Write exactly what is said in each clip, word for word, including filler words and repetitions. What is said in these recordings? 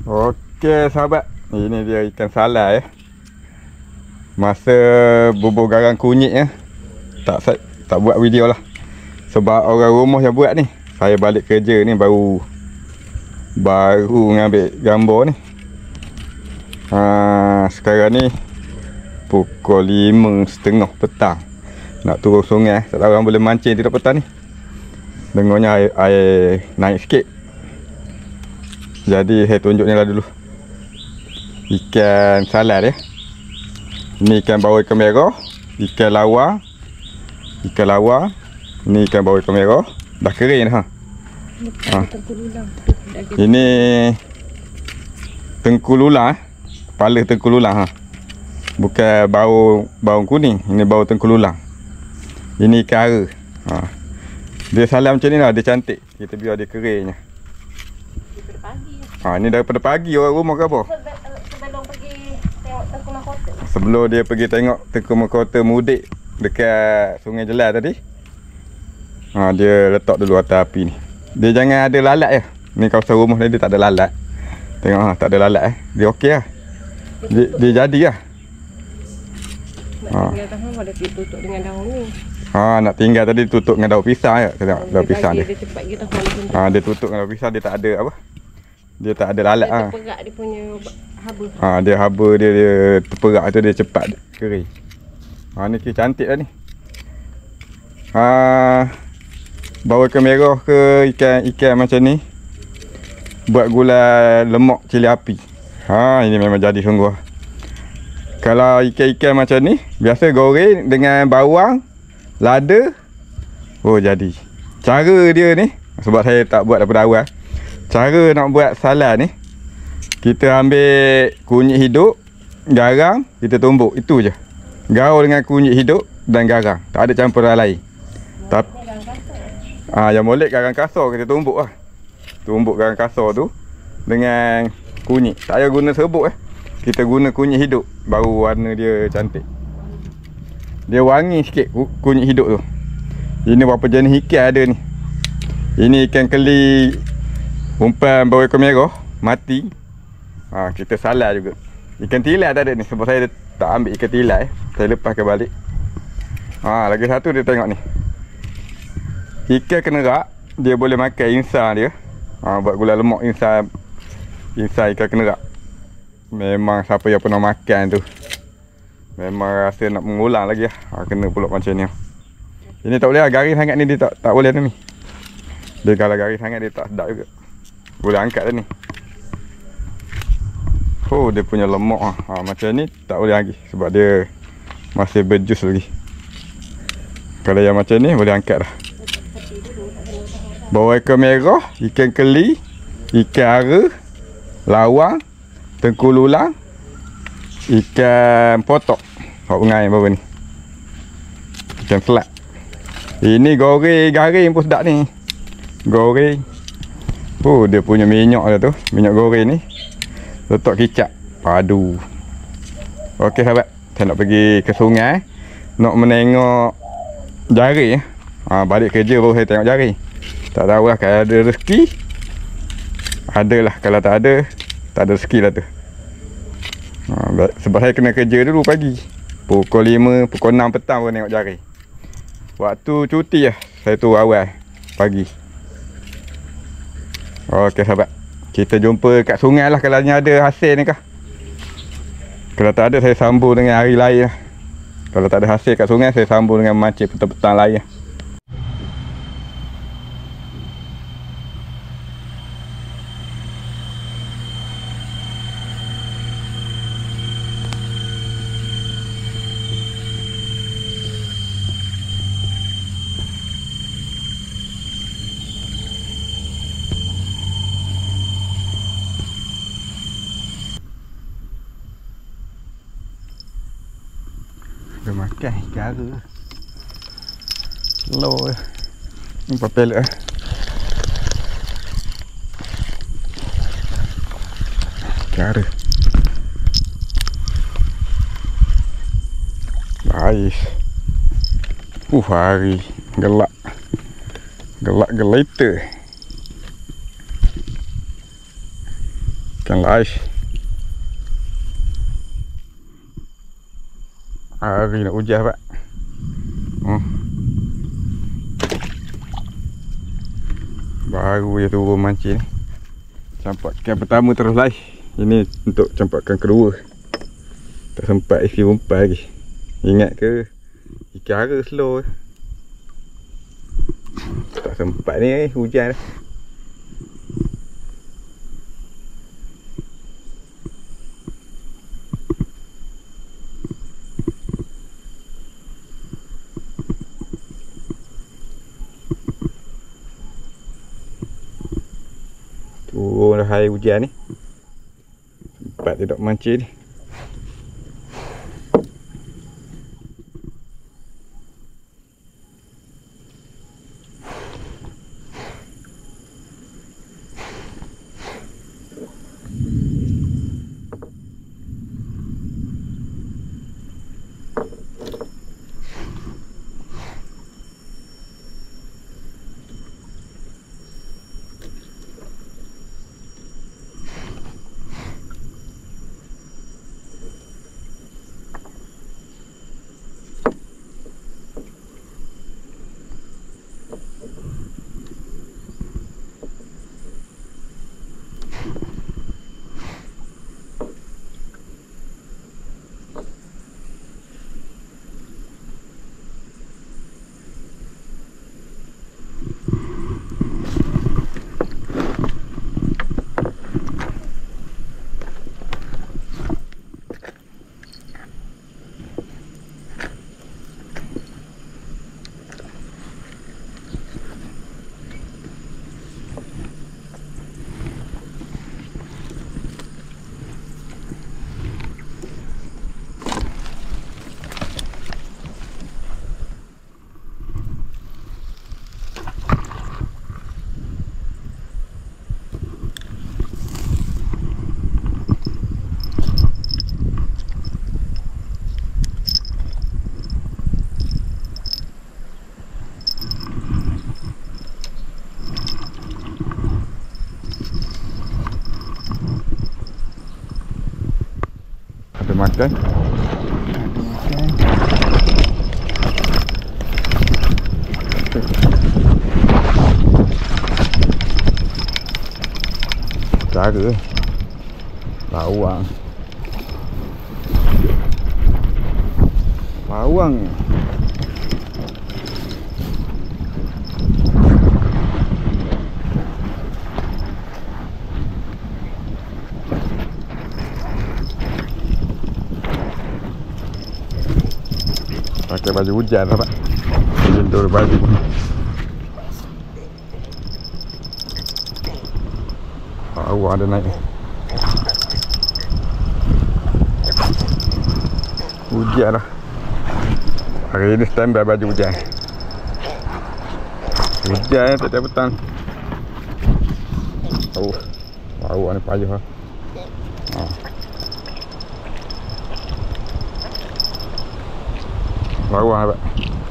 Okey sahabat, ini dia ikan salai ya. Masa bubur garang kunyit ya. Tak tak buat video lah. Sebab orang rumah yang buat ni. Saya balik kerja ni baru baru ngambil gambar ni. Ha, sekarang ni pukul lima setengah petang. Nak turun sungai, tak tahu orang boleh mancing tidak petang ni. Dengarnya air, air naik sikit. Jadi saya tunjuk ni lah dulu. Ikan salai dia. Ni ikan bawal ikan merah, ikan lawar, ikan lawar. Ni ikan bawal ikan merah. Dah kering ha. ha. Ini tengkululang eh. Kepala tengkululang ha. Bukan bau bau kuning, ini bau tengkululang. Ini ikan ara. Ha. Dia salai macam ni lah, dia cantik. Kita biar dia keringnya. Ha, ni daripada pagi orang rumah ke apa? Sebelum pergi tengok Tengku Mahkota. Sebelum dia pergi tengok Tengku Mahkota mudik dekat Sungai Jelas tadi. Ha, dia letak dulu atas api ni. Dia jangan ada lalat ya. Ni kawasan rumah ni dia tak ada lalat. Tengok ha, tak ada lalat eh. Dia okey lah. Dia, dia jadi lah. Nak ha. tinggal tahan ada tutup dengan daun ni. Ha, nak tinggal tadi tutup dengan daun pisang ya. Tengok daun pisang dia. Dia cepat kita tahan. Ha, dia tutup dengan daun pisang, dia tak ada apa? Dia tak ada lalat ah. Ha. Terperak dia punya haba. Ha, dia haba dia dia terperak tu dia cepat kering. Ha, ni kira cantik lah ni. Ha, bawa ikan merah ke ikan-ikan macam ni. Buat gulai lemak cili api. Ha, ini memang jadi sungguh. Kalau ikan-ikan macam ni, biasa goreng dengan bawang, lada. Oh jadi. Cara dia ni, sebab saya tak buat daripada awal. Cara nak buat salai ni, kita ambil kunyit hidup, garam, kita tumbuk. Itu je. Gaul dengan kunyit hidup dan garam. Tak ada campuran lain. Tapi ah, yang molek garam kasar kita tumbuk lah. Tumbuk garam kasar tu dengan kunyit. Tak payah guna serbuk eh. Kita guna kunyit hidup, baru warna dia cantik. Dia wangi sikit kunyit hidup tu. Ini berapa jenis ikan ada ni. Ini ikan keli umpan bawal ikan merah mati. Ha, kita salai juga. Ikan tilai tak ada ni sebab saya tak ambil ikan tilai. Saya lepaskan balik. Ha, lagi satu dia tengok ni. Ikan kenerak, dia boleh makan insang dia. Ha, buat gulai lemak insang. Insang ikan kenerak. Memang siapa yang pernah makan tu, memang rasa nak mengulang lagi lah. Ha, kena pulak macam ni. Ini tak boleh lah, garing sangat ni dia tak, tak boleh ni. Dia kalau garing sangat dia tak sedap juga. Boleh angkat dah ni. Oh, dia punya lemak ah. Ha, macam ni tak boleh lagi sebab dia masih berjus lagi. Kalau yang macam ni boleh angkat dah. Bawa ikan merah, ikan keli, ikan ara, lawang, tengkululang, ikan potok. Hak pengai bawah ni. Ikan selat. Ini goreng garing pun sedap ni. Goreng. Oh, dia punya minyak dia tu, minyak goreng ni. Letak kicap, padu. Okey sahabat, saya nak pergi ke sungai. Nak menengok jari. Ha, balik kerja baru saya tengok jari. Tak tahu lah kalau ada rezeki. Adalah, kalau tak ada, tak ada rezeki lah tu. Ha, sebab saya kena kerja dulu pagi. Pukul lima, pukul enam petang baru tengok jari. Waktu cuti lah, saya tu awal pagi. Okey sahabat, kita jumpa kat sungai lah kalau ada hasil ni kah. Kalau tak ada saya sambung dengan hari lain lah. Kalau tak ada hasil kat sungai saya sambung dengan mancing petang-petang lain lah. Dia makan ikan ara. Low eh. Ni papel eh. Ikan ara. Nice. Uh, hari gelak. Gelak gelita. Ikan Ikan lais. Hari nak hujan pak. Oh. Baru je turun mancing. Campakkan pertama terus lais. Ini untuk campakkan kedua. Tak sempat isi umpan lagi. Ingat ke ikan ara slow. Tak sempat ni hujan dah. Turun dah air hujan ni. Sempat tidak mancing ni. Makan. Cara bawang. Bawang. Pakai baju hujan lah pak. Jendul baju. Oh, ada naik. Hujan lah. Hari ini standby baju hujan. Hujan tak ada petang. Oh, bau ni payah lah. Oh. Bawang apa?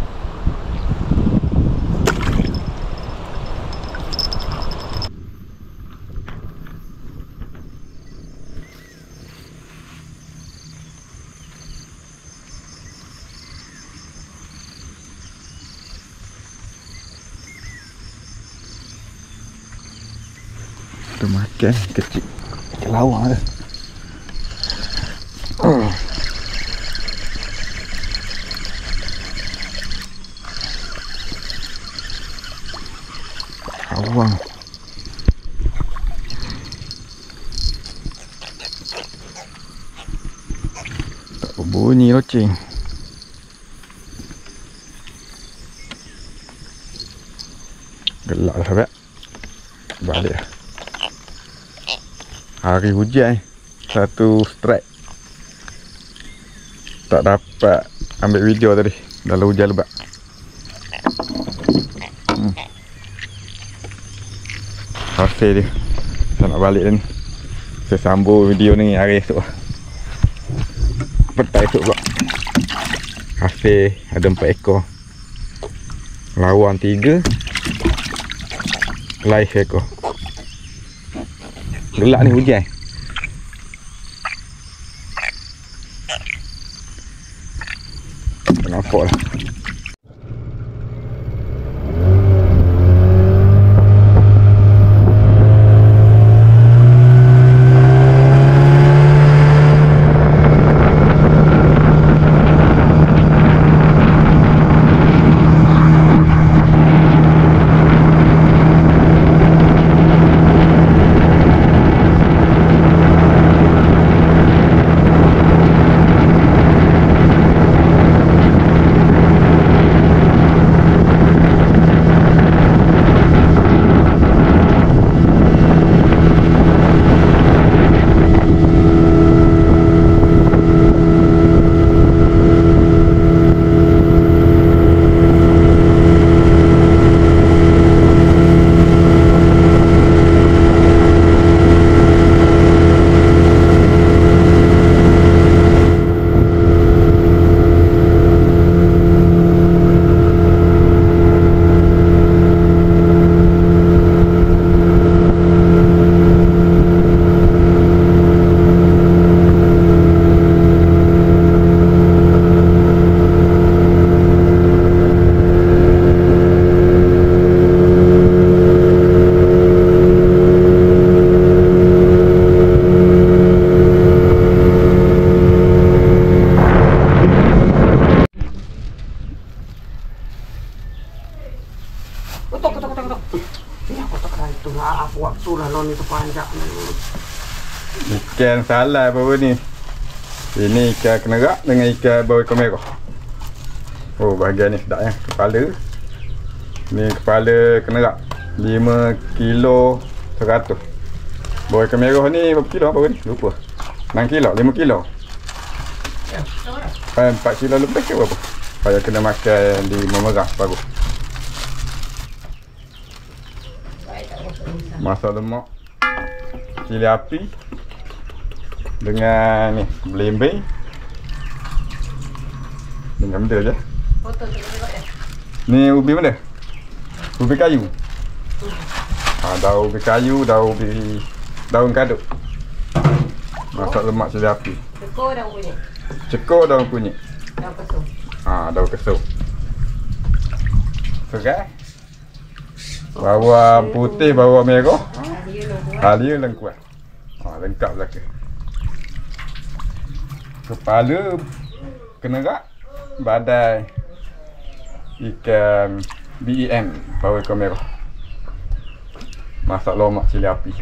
Kita makan kecil. Lawang ada. Oh. Bawang. Tak berbunyi loceng. Gelap lah sahabat. Balik lah. Hari hujan. Satu strike. Tak dapat ambil video tadi. Dalam hujan lebat. Hmm. Hasil dia. Saya nak balik ni. Saya sambung video ni hari esok lah. Petang esok pula. Hasil ada empat ekor. Lawang tiga. Lais ekor. Gelap ni hujan. lapuk lah. Ikan salai apa ni? Ini ikan kenerak dengan ikan bawal ikan merah. Oh, bahagian ni sedap ya. Kepala. Ni kepala kenerak lima kilo seratus. Bawal ikan merah ni berapa kilo apa ni? Lupa. enam kilo, lima kilo. Eh, empat kilo lebih ke berapa? Saya kena makan di memerah baru. Masak lemak cili api dengan ni belimbing dengan benda je. Ni ubi mana? Ubi kayu. Ha, daun ubi kayu, daun ubi daun kaduk. Masak lemak cili api. Cekor daun kunyit. Cekor daun kunyit. Daun kesum. Ha, daun kesum. Serai. Bawang putih, bawang merah. Halia lengkuas. Ha, lengkap belaka. Kepala kenerak, badai ikan B E M, bawal ikan merah. Masak lemak cili api.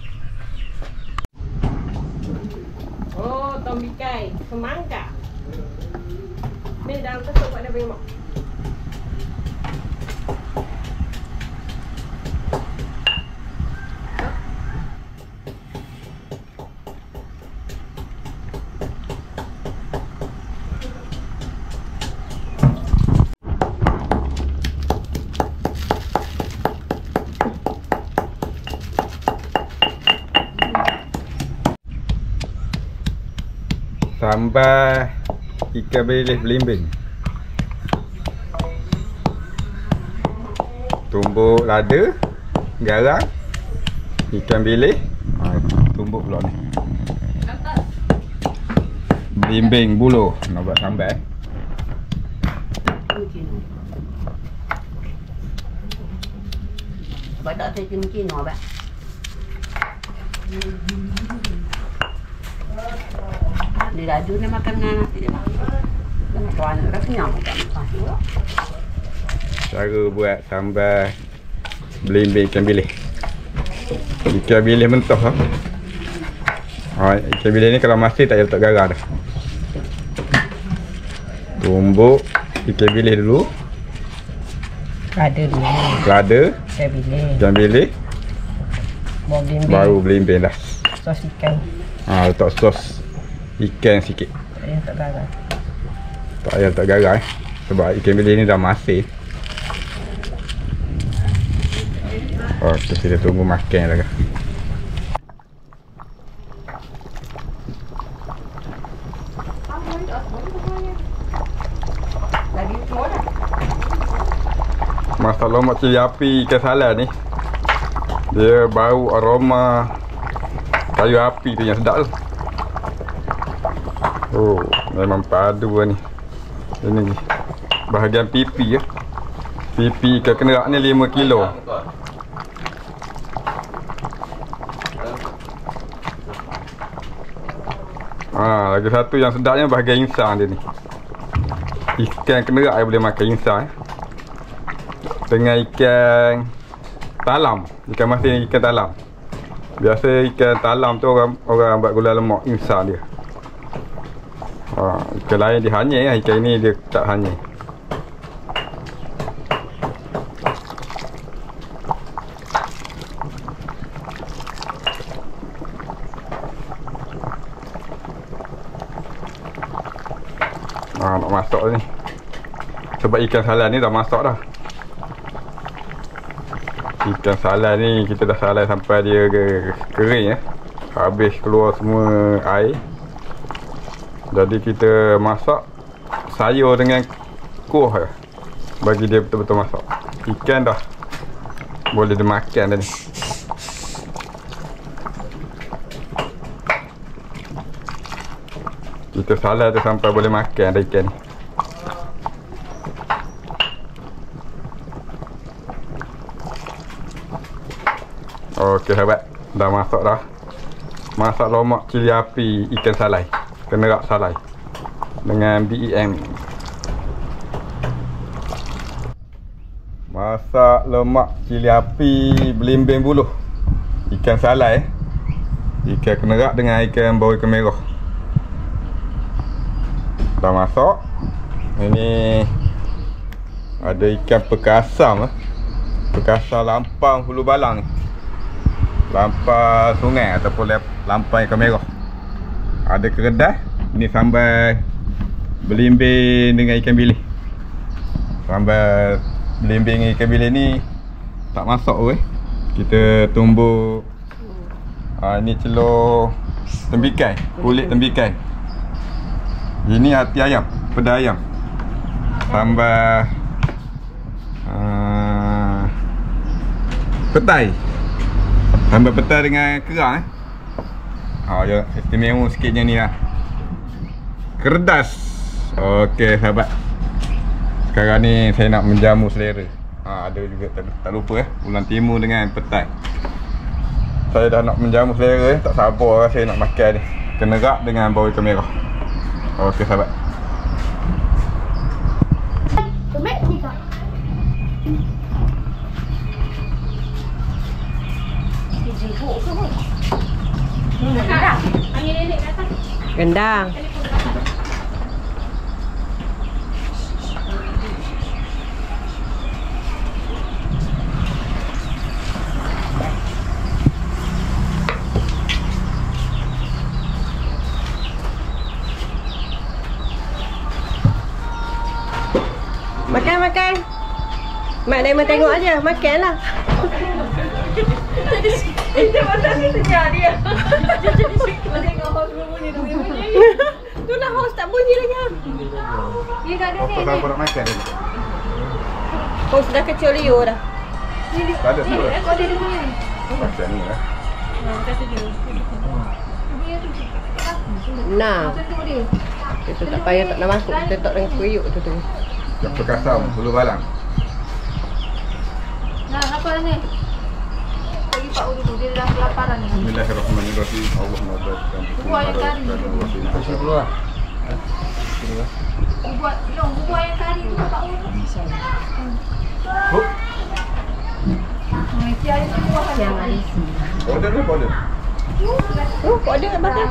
Oh, tombikai, semangka. Ni daun kesum buat dah bermak. Sambal ikan bilis belimbing. Tumbuk lada, garam, ikan bilis. Ha, tumbuk pula ni. Belimbing buluh nak buat sambal. Badak saya mungkin no abang. Dia laju dia makan dengan nasi dia. Dan tuan dah kenyang makan. Cara buat sambal belimbing ikan bilis. Ikan bilis mentah lah. Ha, ikan bilis ni kalau masih tak payah letak garam dah. Tumbuk ikan bilis dulu. Lada dulu. Lada, Ikan bilis. ikan bilis, Bawa belimbing. baru belimbing dah. Sos ikan. Ha, letak sos ikan sikit. Tak payah letak garam. Tak payah letak garam eh. Sebab ikan bilis ni dah masin. Okey, kita tunggu makan lah. Lagi tua dah. Masak lemak cili api ikan salai ni, dia bau aroma kayu api tu yang sedap tu. Oh, memang padu lah ni. Ini bahagian pipi ya. Pipi ikan kenerak ni lima kilo. Ha, lagi satu yang sedapnya bahagian insang dia ni. Ikan kenerak yang boleh makan insang eh. Dengan ikan talam, ikan masin ikan talam. Biasa ikan talam tu orang orang buat gula lemak insang dia. Ha, ikan lain dia hanyir lah, ikan ini dia tak hanyir. Ha, nak masak ni. Sebab ikan salai ni dah masak dah. Ikan salai ni kita dah salai sampai dia kering ya. Habis keluar semua air. Jadi kita masak sayur dengan kuah ya. Bagi dia betul-betul masak. Ikan dah boleh dimakan dah ni. Kita salai tu sampai boleh makan dah ikan ni. Okey sahabat, dah masak dah. Masak lomak cili api ikan salai, kenerak salai dengan B E M. Masak lemak cili api belimbing buluh ikan salai, ikan kenerak dengan ikan bau ikan merah. Dah masak. Ini ada ikan perkasam eh. Perkasam lampang Hulu Balang ni. Lampang sungai ataupun lampang ikan merah. Ada keredas. Ini sambal belimbing dengan ikan bilis. Sambal belimbing dengan ikan bilis ni tak masak weh. Kita tumbuk. Ha, ini celur tembikai, kulit tembikai. Ini hati ayam, peda ayam. Sambal uh, petai. Sambal petai dengan kerang eh. Ha, ya, istimewa sikitnya ni lah. Keredas. Okey sahabat. Sekarang ni saya nak menjamu selera. Ha, ada juga tak, tak lupa eh, ulang timun dengan petai. Saya dah nak menjamu selera eh, tak sabar lah saya nak makan ni. Kenerak dengan bau ikan merah. Okey sahabat. Tomat ni kak. Jemput ke pun? Rendang. Panggil nenek kat atas. Rendang. Makan, makan. Mak Diamond tengok aja, makan lah. Itu masa ni senyap dia. Jadi situ tengok host bunyi tu bunyi. Tu lah host tak bunyi lagi. Dia kat dia ni. Apa kau nak makan ni? Host dah kecil Leo dah. Tak ada semua. Kau ada dia bunyi. Macam ni lah. Ha, kata dia. Nah. Tutup dia. Kita tak payah tak nak masuk. Kita tak dengan kuyuk tu tu. Yang perkasam Hulu Balang. Nah, apa ni? Bagi Pak Udi tu, dia dah kelaparan ni. Bismillahirrahmanirrahim. Allahumma barik. Buat ayam kari. Kasih keluar. Buat, long, buat ayam kari tu Pak Udi. Hop. Mesti ayam tu buat ayam kari. Order ni, order. Oh, kok ada kat belakang?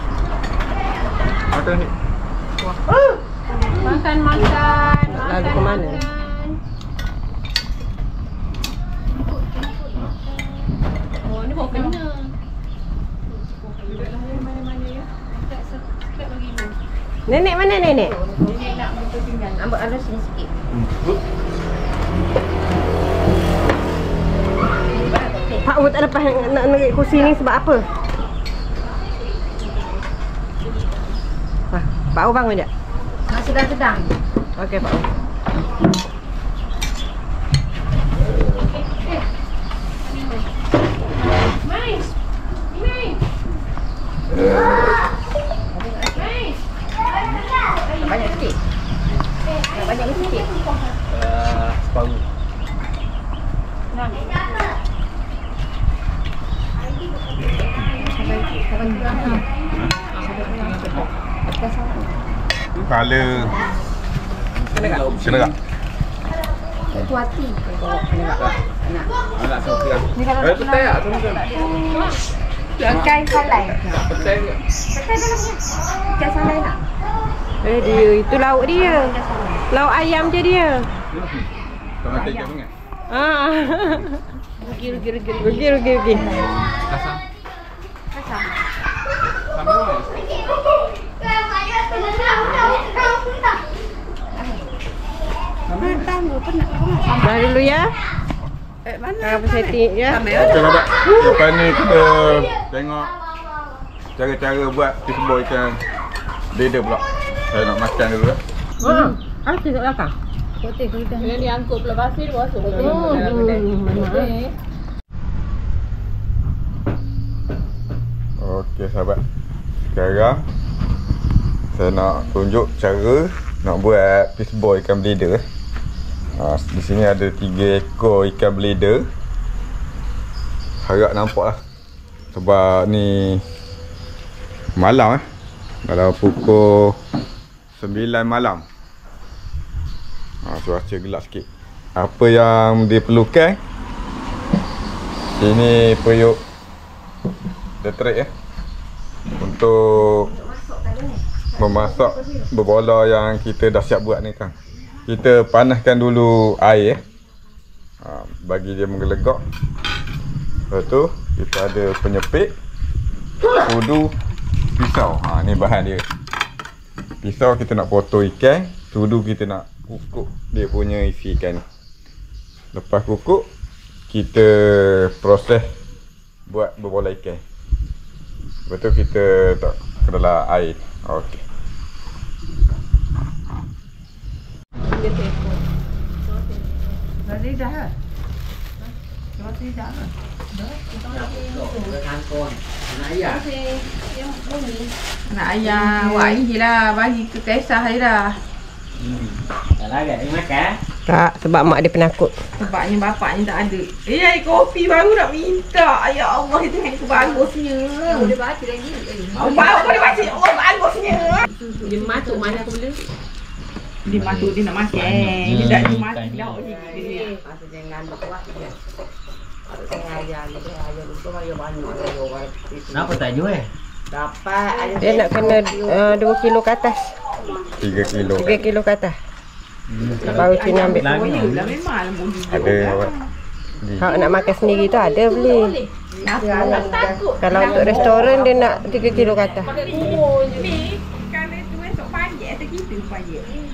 Makan ni. Makan, makan. Nak lalu ke mana? Oh, ni bawa kena. Nenek mana nenek? Nenek nak betul pinggan. Ambil alus ni sikit. Pak U tak lepas nak naik kursi ni sebab apa? Ha, Pak U bangun jap. Nak sedang-sedang. Okey Pak U. Mais. Mais. Mais. Banyak sikit. Banyak sikit. Kepala kena tak? Tu hati. Anak Sofia. Ni kalau Eh, petai tak? Tunggu kan. ikan salai. Petai ke? Petai dalamnya. Ikan salai tak? Eh dia, itu lauk dia. Lauk ayam je dia. Kau nak ikan sungai? Ah. Rugi rugi rugi. Rugi rugi rugi. Kasar. Kasar. Sampai mana? Dah dulu ya. Eh mana? Apa setting ya? Okey, nampak. Lepas ni kita tengok cara-cara buat fish ball ikan leader pula. Saya nak makan dulu lah. Ha. Ah, tengok belakang. Putih kita. Bila diangkut pula pasir, masuk ke Oh, dalam kedai. hmm. Okey sahabat. Sekarang saya nak tunjuk cara nak buat fish ball ikan bleeder. Ha, di sini ada tiga ekor ikan bleeder. Harap nampak lah. Sebab ni malam eh. Dalam pukul sembilan malam. Ha, cuaca gelap sikit. Apa yang diperlukan? Ini periuk detrik eh. Untuk memasak berbola yang kita dah siap buat ni kan. Kita panaskan dulu air eh. Ha, bagi dia menggelegak. Lepas tu kita ada penyepit, sudu, pisau. Ha, ni bahan dia. Pisau kita nak potong ikan, sudu kita nak kukuk dia punya isi ikan ni. Lepas kukuk, kita proses buat berbola ikan. Lepas tu kita tak ke dalam air. Okey. Tadi dah lah. Tadi dah lah. Nak ayam, wak je lah. Bagi ke Kaisah je dah. Tak larat dia makan. Tak, sebab mak dia penakut. Sebabnya bapaknya tak ada. Eh, air kopi baru nak minta. Ya Allah, itu yang bagusnya. Boleh baca lagi. Oh, baru boleh baca. Oh, bagusnya. Dia masuk mana aku boleh? Dia masuk, dia nak makan. Dia tak dia makan. Dah dia dia. Masa jangan buat dia. Saya ajar dia, ajar lupa kalau banyak dia. Kenapa tak jual? Dapat ada Dia nak kena uh, dua kilo ke atas. tiga kilo. tiga kilo ke atas. Baru Cina ambil. Oh, ya lah memang lah mundi. Ada awak. Hak nak makan sendiri tu ada beli. Takut. Kalau untuk restoran dia nak tiga kilo ke atas. pakai kubur je. Ni, kalau tu esok pagi atau kita pagi.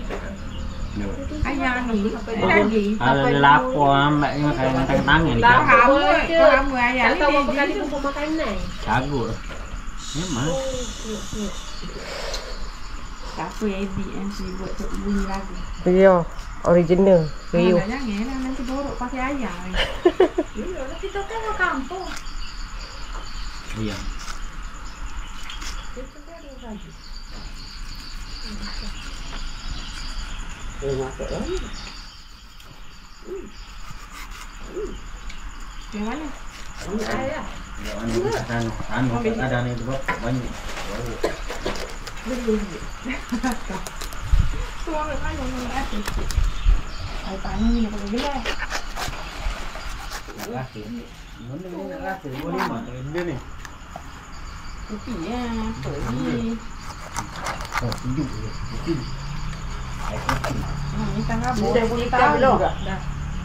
Ayam ni, lagi. Ada lapor ambil ni makan makan tangan. Faham ke? Faham ke ayam Tak tahu berapa ni? kali kumpul makanan. Cagut. Memang. Tak apa edit nanti buat bunyi lagu. Ya, original. Riuh. Jangan janganlah nanti borok pakai ayam. Ya, kita kan orang kampung. Iya. Yang mana? Ayah. Anu, anu ada ni tu banyak. Tuang kat mana ni atas. Ai panas ni kalau gelas. Nak rasa. Mana ni nak rasa? Boleh mak dia ni. Kopi ya, pergi. Oh, sejuk je. Kopi. Air kopi. Hmm, ni tangga Dah boleh boleh tahu tahu belum? juga. Dah.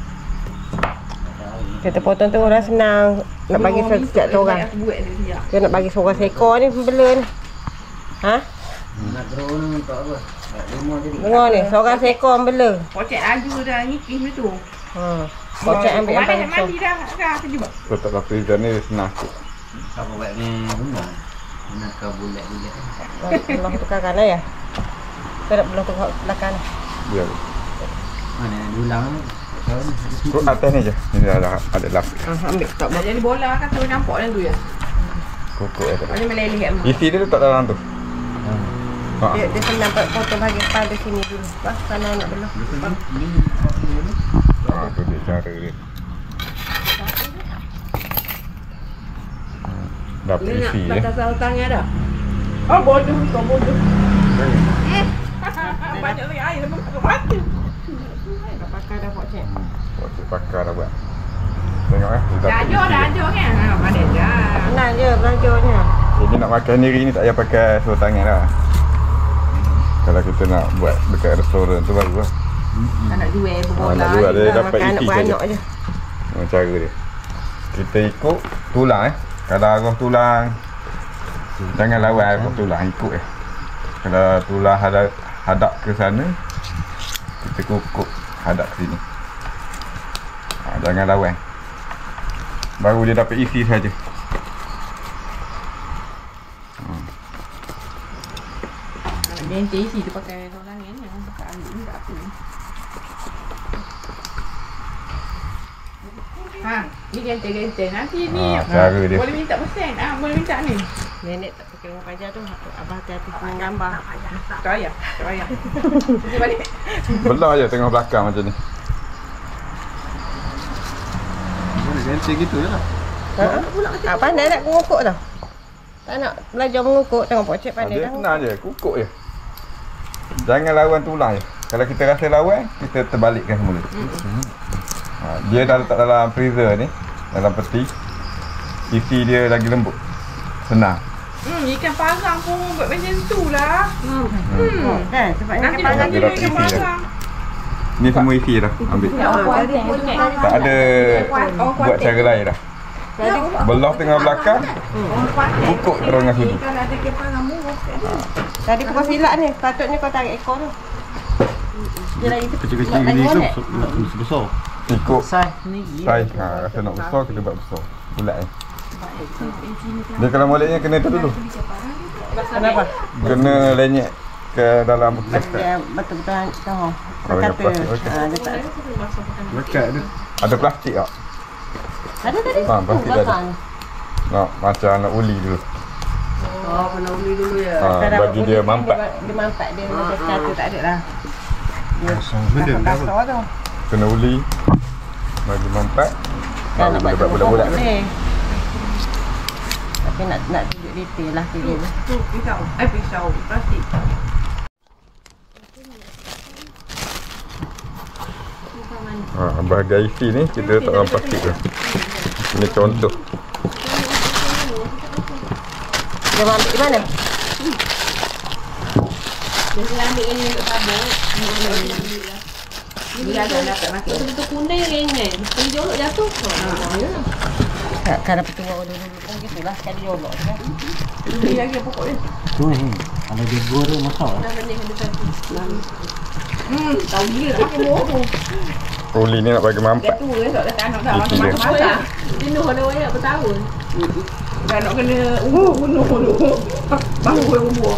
Kita potong tu orang senang. Nak bagi Belum setiap ikut orang. Aku buat dia siap. Dia nak bagi seorang seekor ni bela ni. Ha? Nak drone untuk apa? Nak lima jadi. Dengar ni, seorang seekor bela. Pocek laju dah ngikis dia tu. Ha. Bocak ambil yang Mana paling yang besar. mandi dah? Dah sejuk. Letak dalam freezer ni senang sikit. Siapa buat ni rumah? Nak kau bulat-bulat. Belah tukar kanan ya? Kita nak belah tukar belakang. Biar. Mana dulang ni? Kau atas ni je. Ni dah ada ada lapis. Ha, ambil tak Dah jadi bola kan tu nampak dalam tu ya. Kukuk eh. Mana meleleh kat Isi dia letak dalam tu. Ha. Dia, dia senang potong bahagian pada sini dulu. Pas kanan nak belah. Ha, tu dia cara dia. dapat isi ya. Batas tangan dah. Oh bodoh kau bodoh. Banyak lagi air memang tak mati. Dah pakai dah Pak Cik. Waktu pakar dah buat. Tengok eh. Dah ajar dah ajar kan. Ha pandai dah. Senang je belajarnya. Jadi nak makan sendiri ni tak payah pakai seluruh tangan dah. Kalau kita nak buat dekat restoran tu baru lah. Tak nak jual Ha, berbola. nak jual dia Dah dapat makan isi anak saja. beranak je. Memang cara dia. Kita ikut tulang eh. Kalau arah tulang jangan lawan arah tulang, ikut eh. Kalau tulang hadap, hadap ke sana, kita kukuk hadap ke sini. Ha, jangan lawan. Baru dia dapat isi saja. Dia ente isi tu pakai orang lain yang pakai ambil ni tak apa. Ha, ni genteng-genteng. Nanti ni Ha, cara dia. boleh minta persen. Ah, boleh minta ni. Nenek tak pakai orang pajar tu. Abah hati-hati dengan gambar. Tak payah, tak payah. Sini balik. Belah je tengah belakang macam ni. Boleh ganti gitu je lah. Ha? Tak pandai nak mengukuk tau. Tak nak belajar mengukuk. Tengok Pak Cik Ha, pandai dia dah. senang je, kukuk je. Jangan lawan tulang je. Kalau kita rasa lawan, kita terbalikkan semula. Ha, dia dah letak dalam freezer ni, dalam peti. Isi dia lagi lembut. Senang. Hmm, ikan parang pun buat macam tu lah. Hmm. Kan? Sebab ni Nanti kapal nak Dia jadi dapat ikan isi dah. parang. Ni semua isi dah. Ambil. Tak ada buat cara lain dah. Belah tengah belakang, kukuk terus dengan sudu. Kalau ada ikan parang murah kat dia. Tadi pukul silap ni. Patutnya kau tarik ekor tu. Dia lagi Kecil-kecil gini tu besar. Ikut Saiz ni. saiz. Ha, rasa nak besar, kita buat besar. Bulat ni. Dia kalau moletnya kena tu dulu. Kenapa? Kena lenyek ke dalam bekas. Dia betul-betul tahu. Oh, yang Kata. plastik, okey. Ha, dia tak Lekat dia. Ada plastik tak? ada tadi. Ha, plastik dah ada. belakang. Nak macam nak uli dulu. Oh, kena uli dulu ya. Ha, Tak ada bagi dia boleh, mampat. Dia, dia mampat dia macam kata tak ada lah. Dia Benda dah. kasar tu. Kena uli. Bagi mampat. Kan Baru nak dia buat buat bulat-bulat kan. boleh. Tapi nak nak tunjuk detail lah tu dia. Tu pisau. Eh pisau plastik. Ha, bahagian isi ni kita letak dalam plastik tu. Ini contoh. Dia mau ambil di mana? Dia sila ambil yang untuk sabuk. Dia dah dapat makan. Betul-betul kuning ringan. Kalau jolok jatuh. Tak, kalau petua dulu-dulu pun gitulah. Sekali jolok kan. Ini lagi pokok dia. Tu ni. Kalau dia goreng masak. Dah benih ada satu. Hmm, tahu gila nak pakai bohong. Uli ni nak bagi Dah mampat. tua dah tak nak dah Isi dia. masak-masak. Jenuh ada banyak bertahun. Dah nak kena bunuh dulu. Baru boleh bubuh.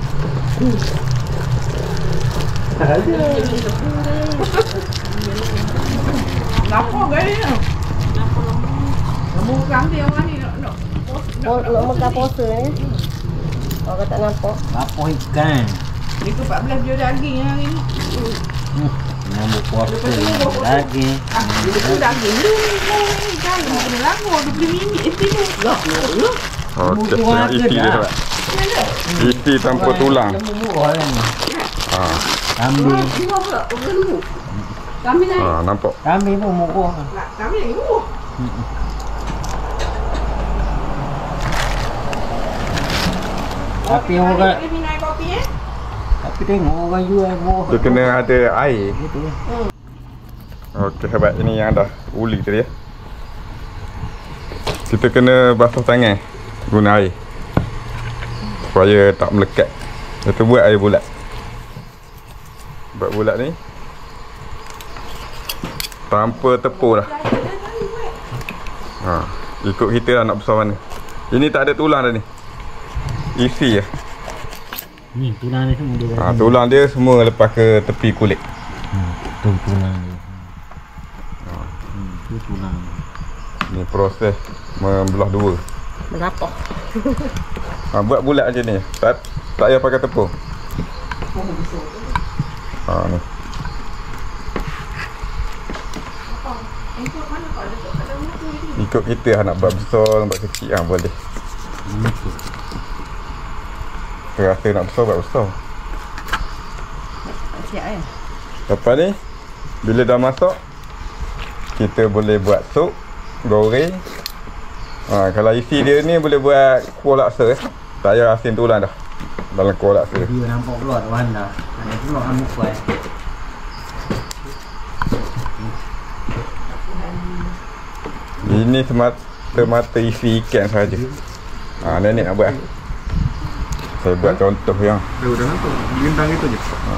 Kenapa gaya? Kamu kami orang ni nak nak Oh, nak makan puasa ni. Orang tak nampak. Apa ikan? dia tu empat belas juta daging hari ni. Nyambut puasa daging. Ah, dia tu daging ni. Kan kena langgar dua puluh minit isi tu. Lah, lah. Okey, tengok isi dia tak? Isi tanpa tulang. Murah kan ni. Ha, Kambing. Dua pula, dua ribu. Kami naik. ha nampak. Kambing pun murah. Lah, kami naik murah. Tapi orang Kami naik kopi eh. tapi tengok orang jual murah. Dia kena ada air. Gitu. Okey, hebat. Ini yang dah uli tadi ya. Kita kena basuh tangan guna air supaya tak melekat. Kita buat air bulat. Buat bulat ni tanpa tepung dah. Ha, ikut kita lah nak besar mana. Ini tak ada tulang dah ni. Isi je. Ni tulang ni semua dia. Ha, tulang dia semua lepas ke tepi kulit. Hmm, tu tulang dia. Hmm, tu tulang. Ni proses membelah dua. Berapa? Ha, buat bulat je ni. Tak tak payah pakai tepung. Ha ni. Ikut kita nak buat besar, nak buat kecil ah ha, boleh. Terasa nak besar buat besar. Siap eh. Lepas ni bila dah masak, kita boleh buat sup, goreng. Ha, kalau isi dia ni boleh buat kuah laksa eh. Tak payah asin tulang dah dalam kuah laksa. Dia nampak keluar tak anda. Ada keluar kamu kuat. Ini semata-mata isi ikan saja. Ha, nenek nak buat. Saya buat contoh yang Dah dah nampak. Bintang itu je. ha.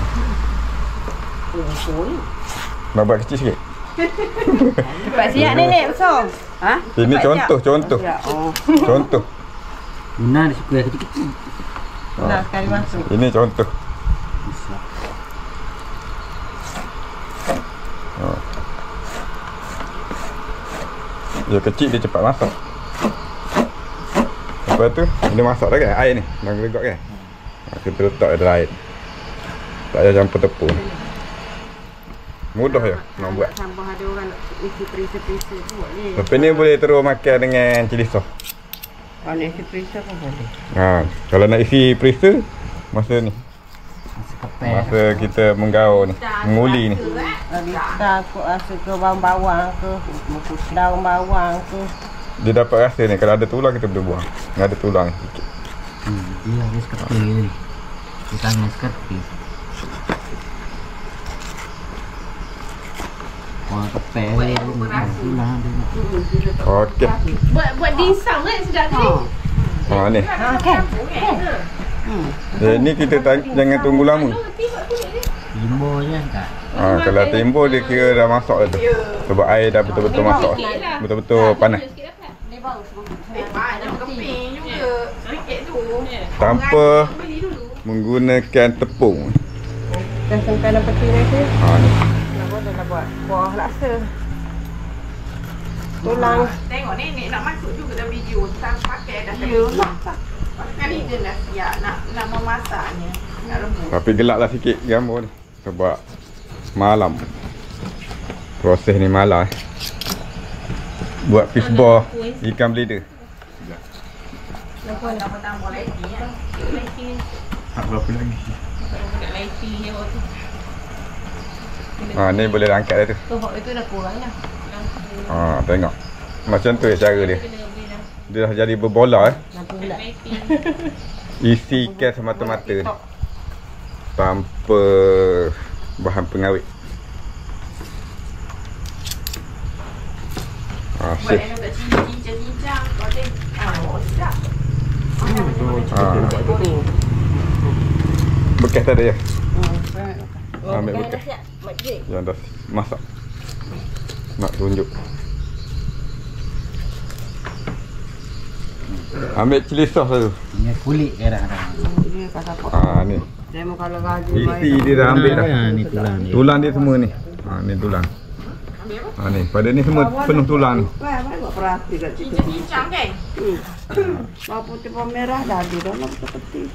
Nak buat kecil sikit. Cepat siap nenek besar. Ha? Ini contoh, contoh. Oh. Contoh. Guna dia suka yang kecil-kecil. Nah, sekali masuk. Ini contoh. Ha. Dia kecil dia cepat masak. Lepas tu dia masak dah kan air ni, dah gelegak kan. Ha, kita letak dalam air. Tak payah campur tepung. Mudah je nak buat. Tambah ada orang nak isi perisa-perisa tu boleh. Lepas ni boleh terus makan dengan cili sos. Kalau isi perisa pun boleh. Ha, kalau nak isi perisa masa ni, Masa kepel. masa kita menggaul ni, menguli ni. Kita aku rasa ke bawang-bawang ke, daun bawang ke. Dia dapat rasa ni, kalau ada tulang kita boleh buang. Kalau ada tulang sikit. Hmm, dia dia seketil ni. Dia tangan seketil. Wah, kepel dia tulang dia. Okey. Buat buat dimsum kan sedap tadi. Ha ni. Ha kan? Dia ni kita tak, jangan tunggu lama. Timbul je tak. Ha, kalau timbul dia kira dah masak dah tu. Sebab air dah betul-betul masak. Betul-betul panas. Banyak keping juga. Sikit tu. Tanpa menggunakan tepung. Dah sampai dalam peti ni ke? Ha ni. Nak buat dah buat kuah laksa. Tulang. Tengok nenek nak masuk juga dalam video. Tak pakai dah kena. Pakai ni dia dah siap nak nak memasaknya. Nak rebus. Tapi gelaplah sikit gambar ni. Sebab malam. Proses ni malam eh. Buat fish ball ikan belida. Tambah-tambah lagi ya. Tak berapa lagi. Budak lighting je waktu. Ha ni boleh angkat dah tu. Tu hok itu dah kurang lah. Ha tengok. Macam tu je cara dia. Kena beli dah. Dia dah jadi berbola eh. Nampak pula. Lighting. Isi ikan semata-mata ni. Tanpa bahan pengawet. Ha Buat sip. yang tak cincang-cincang. Boleh. Oh, sedap. Ha. Bekas tak ada ya? Ambil bekas. Siap. Makcik. Yang dah masak. Nak tunjuk. Ambil cili sos tu. Punya kulit kadang-kadang. Dia pasal apa? Ha ni. Demo kalau gaji Isi dia dah ambil dah. Ha, ni tulang ni. Tulang dia semua ni. Ha ni tulang. Ha ni, pada ni semua penuh tulang ni. Wah, buat perhati kat situ. Cincang kan? Hmm. Bawang putih bawang merah dah ada dalam seperti.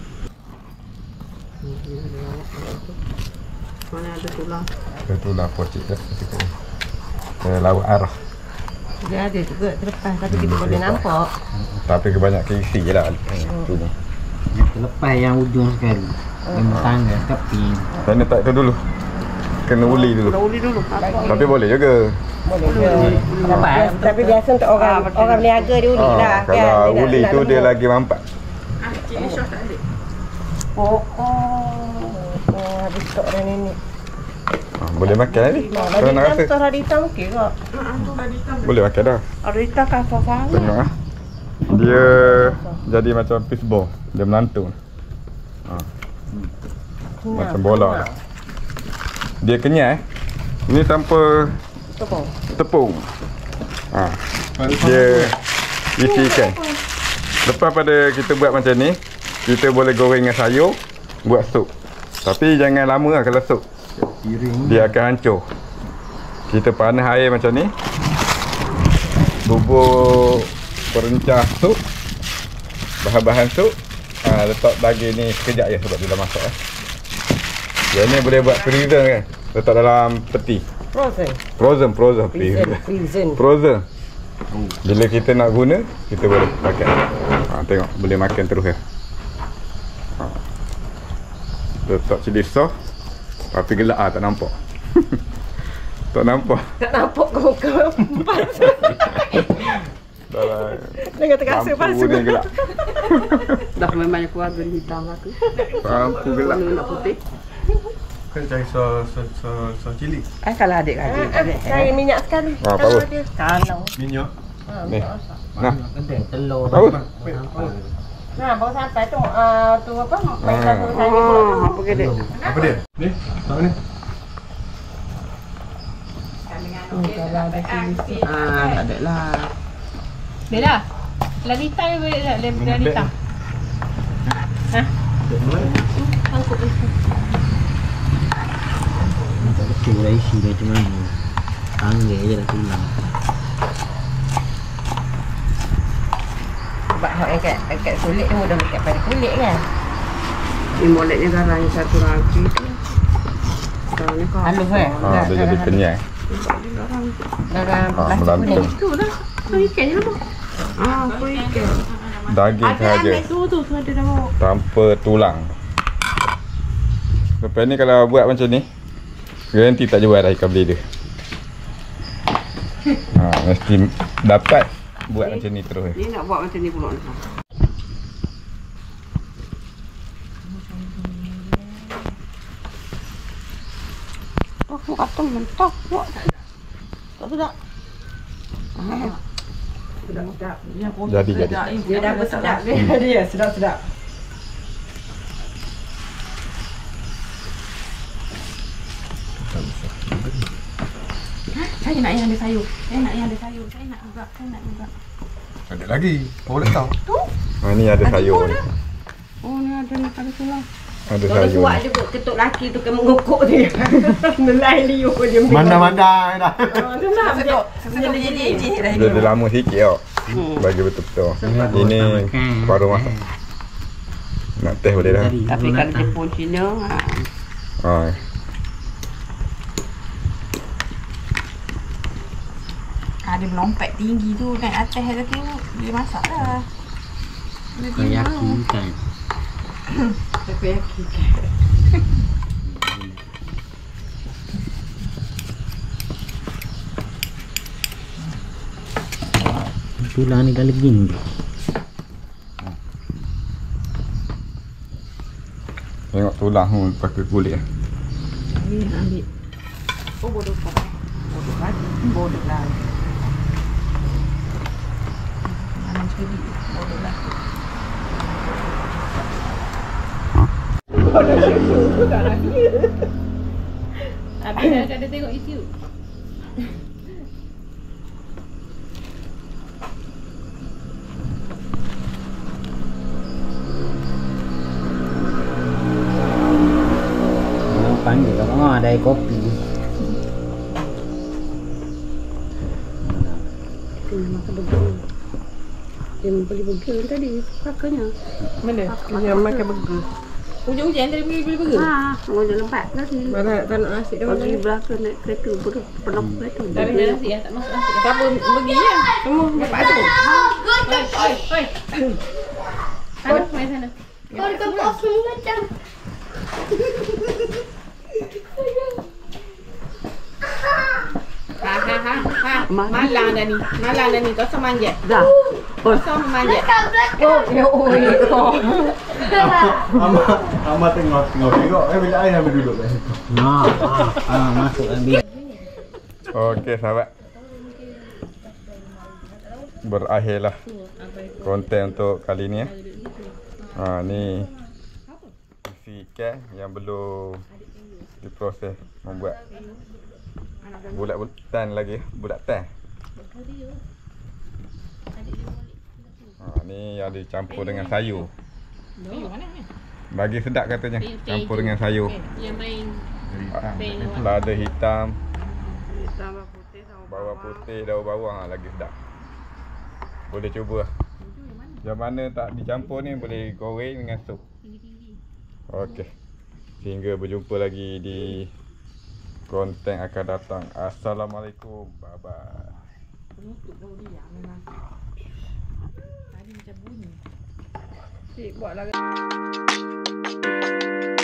Mana ada tulang? Ada tulang pocik dah. Ke laut arah. Dia ada juga terlepas tapi kita boleh nampak. Tapi kebanyakan isi je lah. Tu ni. Dia terlepas yang ujung sekali. Yang tangga tepi. Sana tak tu dulu. Kena uli dulu. Uli dulu. Tapi boleh juga. Boleh je. Tapi, tapi biasa untuk orang orang berniaga dia uli Ha, lah kan. kalau Dia nak- uli nak tu dia lembut. lagi mampat. Ah, cili sos tak ada. Oh, oh. Oh, habis stok dah nenek. Ha, boleh makan ni. Nah, Kalau nak lagi rasa. stok hari hitam okey kak. Boleh makan dah. Ada ikan kasar sangat. Tengok ah. Dia jadi macam fish ball. Dia melantung. Ha, macam bola dah. Dia kenyal eh. Ini tanpa Tepung. tepung. Ha. Dia isi ikan. Lepas pada kita buat macam ni, kita boleh goreng dengan sayur, buat sup. Tapi jangan lama lah kalau sup. Piring. Dia akan hancur. Kita panas air macam ni. Bubur perencah sup. Bahan-bahan sup. Ha, letak daging ni sekejap je sebab dia dah masak eh. Yang ni boleh buat freezer kan. Letak dalam peti. Frozen. Frozen, frozen, Freezer. freezer. Freezen. Frozen. Bila kita nak guna, kita boleh pakai. Ha, tengok boleh makan terus ya. Ha. Letak cili sos. Tapi gelap ah tak nampak. Tak nampak. Tak nampak kau kau. Dah lah. Dengan terasa Lampu palsu. ni gelap. Dah memangnya keluarga hitam aku. Lampu gelap. Nak putih. Kan cari sos sos sos sos cili. Eh kalau adik-adik. adik, Cari minyak sekali. Ah, Kalau power. ada. Kalau Minyak. Ni. Nah. Telur. Power. Nah, baru sampai tu uh, tu apa? Main Ah. satu saya pula tu. apa ke dia? Apa dia? Ni. Tahu ni. Ah, tak ada lah. Dia dah. Lalita ke boleh tak? Lalita. Angkut ni. Tak betul dah isi dia macam mana. Panggil je dah tulang. Sebab hak yang kat, kat kulit tu mudah dekat pada kulit kan. Ni moleknya garang yang satu lagi tu. Kalau ni kau. Halus eh. Ha, dia jadi kenyang. Dalam Ha, plastik melantung. kulit. Tu lah. Kau ikan je lah. Ah, kau ikan. Daging sahaja. Tu tu tu ada dah. Tanpa tulang. Lepas ni kalau buat macam ni, garanti tak jual dah ikan beli dia. Ha, mesti dapat buat macam ni terus. Ni nak buat macam ni pula ni. Aku kata mentah buat. Tak sedap. Ah. Sedap-sedap. Jadi jadi. Dia dah bersedap dia. Dia sedap-sedap. Saya nak yang ada sayur. Saya nak yang ada sayur. Saya nak juga. Saya nak juga. Ada lagi. Kau boleh tahu. Ha, ni ada sayur ni. Oh ni ada nak ada tulang. Ada Kalau sayur. kuat ni. je ketuk laki tu kan mengukuk dia. Nelai liu dia. Mandai-mandai dah. Senang je. Dia jadi ejek dah. Dia dah lama sikit tau. Bagi betul-betul. Ini baru masak. Nak teh boleh dah. Tapi kalau Jepun Cina, ha. Ha. Ada melompat tinggi tu naik atas ada tengok. Dia masak lah. Dia Kayaki kan. Takoyaki. Tulang ni dah leging. Tengok tulang tu pakai kulit. Ni ambil. Oh bodoh tak. Bodoh lagi. Bodoh lagi. Mana jadi bodoh lagi. Habis dah ada tengok YouTube. Orang panggil orang oh, ada air kopi. Kena makan burger. Dia beli burger tadi. Kakaknya. Mana? Yang makan burger. Hujan-hujan tadi beli beli burger. Ha, mau jalan lebat tadi. Mana tak nak nasi dia mana? Pergi belakang naik kereta bodoh. Pernah kereta. Tapi dah nasi ya, tak masuk nasi. Siapa pergi ya? Semua dapat tu. Oi, oi, oi. Sana, main sana. Kalau kau kosong macam Ha ha ha ha. Malang dah ni. Malang dah ni. Kau sama manjat. Dah. Kau sama manjat. Oh, ya oi. Amat amat tengok tengok tengok. Eh bila air ambil duduk kat situ. Nah, ah, ah, masuk ambil. Okey sahabat. Berakhirlah konten untuk kali ni ya. Ha ni isi ikan yang belum diproses membuat bulat-bulatan lagi, bulat tan. Ha ni yang dicampur dengan sayur. Sayur mana ni? Bagi sedap katanya, campur dengan sayur. Yang main Ha, lada hitam, Tambah putih sama bawang putih, daun bawang ha, lagi sedap. Boleh cuba. Yang mana tak dicampur ni boleh goreng dengan sup. Okey. Sehingga berjumpa lagi di konten akan datang. Assalamualaikum. Bye bye. dia macam bunyi. Cik buat lagi.